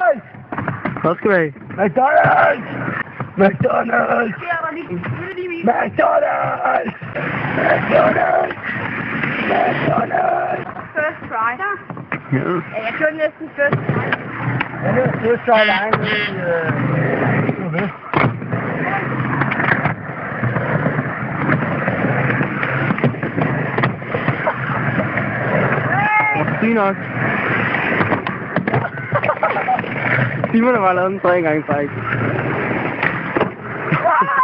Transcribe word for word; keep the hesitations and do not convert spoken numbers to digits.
Hvad skal du have? McDonald's! McDonald's! McDonald's! McDonald's! McDonald's! McDonald's! First try. Ja. Ja, jeg kørte næsten first try. Ja, det er first try line nede i... Øh... Fint nok. Simon har bare lavet den tre gange træk.